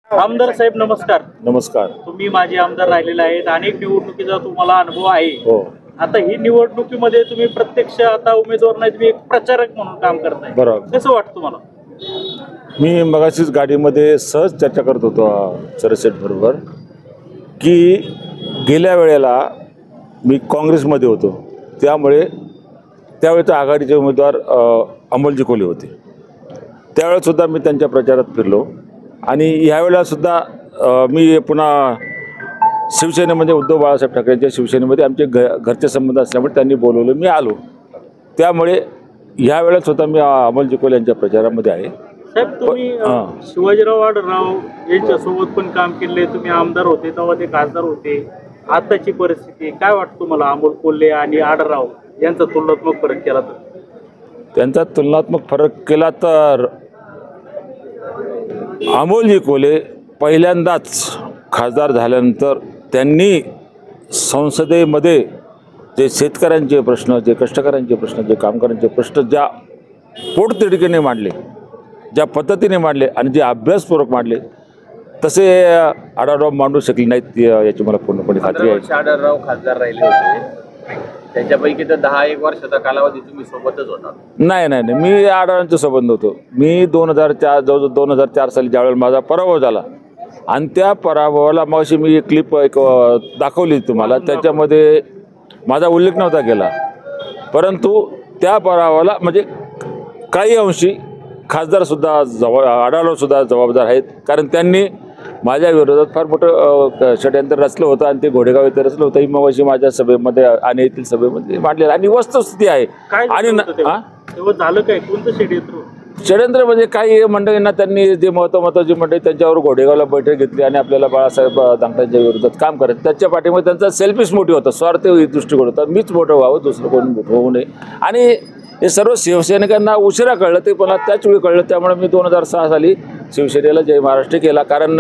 आमदार साहेब नमस्कार. नमस्कार. तुम्ही माजी आमदार राहिलेले आहेत, अनेक निवडणुकीचा तुम्हाला अनुभव आहे. हो, आता ही निवडणुकीमध्ये तुम्ही प्रत्यक्ष आता उमेदवार नाही, तुम्ही एक प्रचारक म्हणून काम करताय. बरोबर. कसं वाटतं तुम्हाला? मी मगाशीच गाडीमध्ये सहज चर्चा करत होतो सरसेट बरोबर की गेल्या वेळेला मी काँग्रेसमध्ये होतो, त्यामुळे त्यावेळेचे आघाडीचे उमेदवार अमोलजी कोल्हे होते. त्यावेळेसुद्धा मी त्यांच्या प्रचारात फिरलो आणि ह्यावेळेलासुद्धा मी पुन्हा शिवसेनेमध्ये उद्धव बाळासाहेब ठाकरेंच्या शिवसेनेमध्ये आमचे घरचे संबंध असल्यामुळे त्यांनी बोलवलं, मी आलो. त्यामुळे ह्या वेळेसुद्धा मी अमोलजी कोल्हे यांच्या प्रचारामध्ये आहे. साहेब, तुम्ही शिवाजीराव आढळराव यांच्यासोबत पण काम केले, तुम्ही आमदार होते तेव्हा ते खासदार होते. आताची परिस्थिती काय वाटतं तुम्हाला? अमोल कोल्हे आणि आढळराव यांचा तुलनात्मक फरक केला तर? त्यांचा तुलनात्मक फरक केला तर अमोलजी कोल्हे पहिल्यांदाच खासदार झाल्यानंतर त्यांनी संसदेमध्ये जे शेतकऱ्यांचे प्रश्न, जे कष्टकऱ्यांचे प्रश्न, जे कामगारांचे प्रश्न ज्या पोटतिडकीने मांडले, ज्या पद्धतीने मांडले आणि जे अभ्यासपूर्वक मांडले, तसे आढळराव मांडू शकले नाहीत याची मला पूर्णपणे खात्री आहे. आढळराव खासदार राहिले होते, त्याच्यापैकी तर 10-1 वर्षाचा कालावधी तुम्ही सोबतच होता. नाही, मी आढळरावांच्या सोबत होतो. मी 2004 जवळजवळ 2004 साली ज्यावेळेला माझा पराभव झाला आणि त्या पराभवाला मग मी एक क्लिप दाखवली तुम्हाला, त्याच्यामध्ये माझा उल्लेख नव्हता केला, परंतु त्या पराभवाला म्हणजे काही अंशी खासदारसुद्धा आढळरावसुद्धा जबाबदार आहेत, कारण त्यांनी माझ्या विरोधात फार मोठं षड्यंत्र रचलं होतं आणि ते घोडेगाव येथे रचलं होतं. ही मग माझ्या सभेमध्ये आणि येथील सभेमध्ये मांडलेलं आणि वस्तुस्थिती आहे. आणि तेव्हा झालं काय? कोणतं षड्यंत्र म्हणजे काही मंडळींना त्यांनी जे महत्त्वाची मंडळी त्यांच्यावर घोडेगावला बैठक घेतली आणि आपल्याला बाळासाहेब दांगटांच्या विरोधात काम करत, त्याच्या पाठीमध्ये त्यांचा सेल्फिश मोटिव्ह होता, स्वार्थी दृष्टिकोन होता, मीच मोठं व्हावं, दुसरं कोण होऊ नये. आणि हे सर्व शिवसैनिकांना उशिरा कळलं, ते पण त्याच वेळी कळलं. त्यामुळे मी 2006 साली शिवसेनेला जय महाराष्ट्र केला, कारण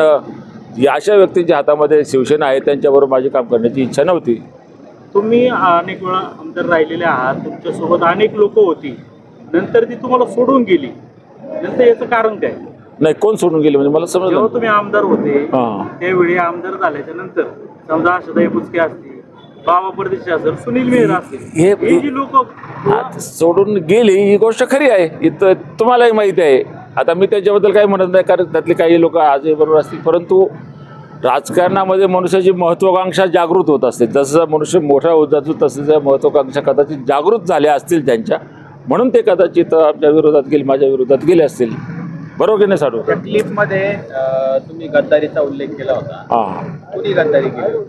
अशा व्यक्तींच्या हातामध्ये शिवसेना आहे, त्यांच्याबरोबर माझी काम करण्याची इच्छा नव्हती. तुम्ही अनेक वेळा आमदार राहिलेले आहात, तुमच्यासोबत अनेक लोक होती, नंतर ती तुम्हाला सोडून गेली, नंतर याचं कारण काय? नाही, कोण सोडून गेले म्हणजे मला समजलं. जेव्हा तुम्ही आमदार होते त्यावेळी आमदार झाल्याच्या नंतर समजा आशाताई बुचके असतील, बाबा परदेशी असेल, सुनील मेहरा असतील, हे जी लोक सोडून गेली ही गोष्ट खरी आहे, इथं तुम्हालाही माहिती आहे. आता मी त्याच्याबद्दल काही म्हणत नाही, कारण त्यातले काही लोक आजही बरोबर असतील, परंतु राजकारणामध्ये मनुष्याची महत्त्वाकांक्षा जागृत होत असते. जसं मनुष्य मोठा होत जातो तसं महत्त्वाकांक्षा कदाचित जागृत झाल्या असतील त्यांच्या, म्हणून ते कदाचित आमच्या विरोधात गेले, माझ्या विरोधात गेले असतील. बरोबर की नाही साडू? त्या क्लिपमध्ये तुम्ही गद्दारीचा उल्लेख केला होता. कोणी गद्दारी केली?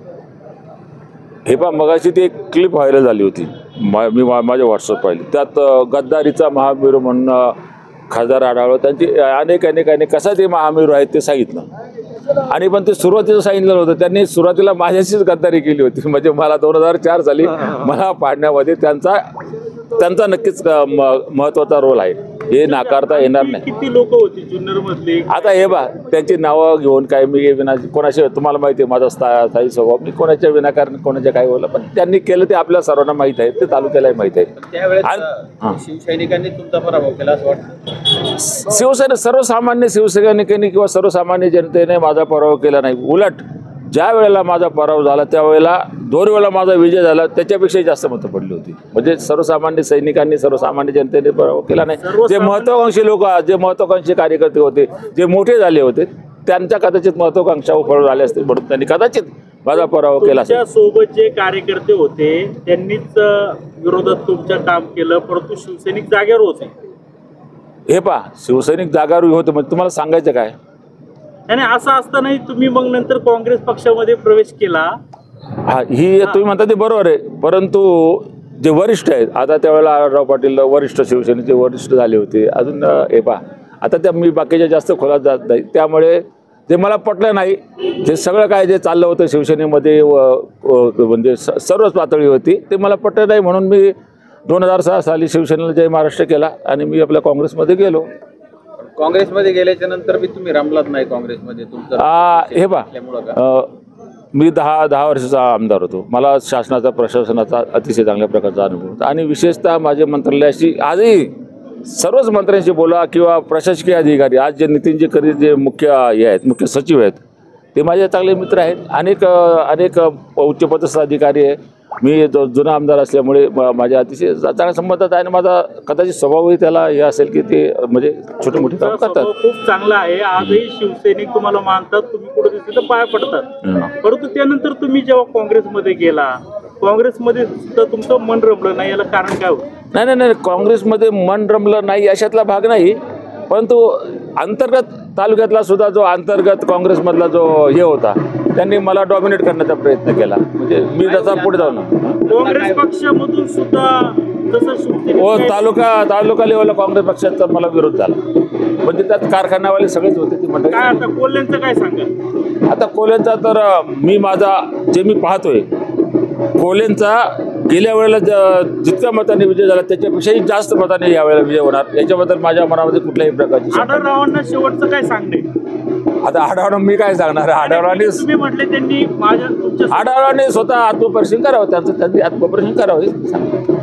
हे पहा, मगाशी ती एक क्लिप व्हायरल झाली होती, मी माझ्या व्हॉट्सअप पाहिली. त्यात गद्दारीचा महामेरू म्हणून खासदार आढळराव त्यांची अनेक कसा ते महामेरू आहेत ते सांगितलं. आणि पण ते सुरुवातीचं सांगितलेलं होतं, त्यांनी सुरुवातीला माझ्याशीच गद्दारी केली होती. म्हणजे मला 2004 साली मला पाडण्यामध्ये त्यांचा नक्कीच महत्त्वाचा रोल आहे, हे नाकारता येणार नाही. किती लोक होती जुन्नर मधली? आता हे बा, त्यांची नावं घेऊन काय मी कोणाशी, तुम्हाला माहिती आहे माझा स्थायी स्वभाव, मी कोणाच्या विनाकारण कोणाच्या काय बोललं, पण त्यांनी केलं ते आपल्या सर्वांना माहीत आहे, ते तालुक्यालाही माहीत आहे. त्यावेळेस शिवसैनिकांनी तुमचा पराभव केला असं वाटतं? सर्वसामान्य शिवसैनिकांनी किंवा सर्वसामान्य जनतेने माझा पराभव केला नाही. उलट ज्या वेळेला माझा पराभव झाला त्यावेळेला 2 वेळा माझा विजय झाला, त्याच्यापेक्षाही जास्त मतं पडली होती. म्हणजे सर्वसामान्य सैनिकांनी, सर्वसामान्य जनतेने पराभव केला नाही. जे महत्त्वाकांक्षी लोक, जे महत्त्वाकांक्षी कार्यकर्ते होते, जे मोठे झाले होते, त्यांच्या कदाचित महत्त्वाकांक्षा उफळ झाल्या असतील, म्हणून त्यांनी कदाचित माझा पराभव केला असेल. सोबत जे कार्यकर्ते होते त्यांनीच विरोधात तुमच्या काम केलं, परंतु शिवसैनिक जागेवर होते. हे पहा, शिवसैनिक जागेवर होते म्हणजे तुम्हाला सांगायचं काय? आणि असं असतानाही तुम्ही मग नंतर काँग्रेस पक्षामध्ये प्रवेश केला. ही तुम्ही म्हणता ते बरोबर आहे, परंतु जे वरिष्ठ आहेत, आता त्यावेळेला आढळराव पाटील वरिष्ठ शिवसेनेचे वरिष्ठ झाले होते. अजून हे पहा, आता त्या मी बाकीच्या जास्त खोलात जात नाही, त्यामुळे जे मला पटलं नाही, ते सगळं काय जे चाललं होतं शिवसेनेमध्ये म्हणजे सर्वच पातळी होती, ते मला पटलं नाही. म्हणून मी 2006 साली शिवसेनेला जय महाराष्ट्र केला आणि मी आपल्या काँग्रेसमध्ये गेलो. काँग्रेसमध्ये गेल्याच्या नंतर बी तुम्ही रमलात नाही काँग्रेसमध्ये? हे पहा, मी 10 वर्षाचा आमदार होतो. मला शासनाचा, प्रशासनाचा अतिशय चांगल्या प्रकारचा अनुभव होता आणि विशेषतः माझ्या मंत्रालयाशी आजही सर्वच मंत्र्यांशी बोला किंवा प्रशासकीय अधिकारी, आज जे नितीन गडकरी जे मुख्य हे आहेत, मुख्य सचिव आहेत, ते माझे चांगले मित्र आहेत. अनेक उच्चपदस्थ अधिकारी आहे. मी जुना आमदार असल्यामुळे माझ्या अतिशय चांगल्या संबंधात आहे आणि माझा कदाचित स्वभावही त्याला हे असेल की ते म्हणजे छोटे मोठे काम करतात. खूप चांगला आहे. आजही शिवसैनिक तुम्हाला मानतात, तुम्ही कुठे दिसले तर पाया पडतात. परंतु त्यानंतर तुम्ही जेव्हा काँग्रेसमध्ये गेला, काँग्रेसमध्ये सुद्धा तुमचं मन रमलं नाही, याला कारण काय होतं? नाही, काँग्रेसमध्ये मन रमलं नाही अशातला भाग नाही, परंतु अंतर्गत तालुक्यातला सुद्धा जो अंतर्गत काँग्रेसमधला जो हे होता, त्यांनी मला डॉमिनेट करण्याचा प्रयत्न केला. म्हणजे मी त्याचा पुढे जाऊन काँग्रेस पक्षामधून सुद्धा जसं हो तालुका लेवलला काँग्रेस पक्षाचा मला विरोध झाला. म्हणजे त्यात कारखानावाले सगळेच होते. ती मंडळी काय आता कोल्ह्यांचं काय सांगा? आता कोल्ह्यांचा तर मी पाहतोय, कोल्ह्यांचा गेल्या वेळेला जितक्या मताने विजय झाला त्याच्यापेक्षाही जास्त मताने यावेळेला विजय होणार, याच्याबद्दल माझ्या मनामध्ये कुठल्याही प्रकारची. आढळरावांना शेवटचं काय सांगणे? आता आढळराव मी काय सांगणार? तुम्ही म्हटले त्यांनी आढळरावांनी स्वतः आत्मपरीक्षण करावं, त्यांनी आत्मपरीक्षण करावं.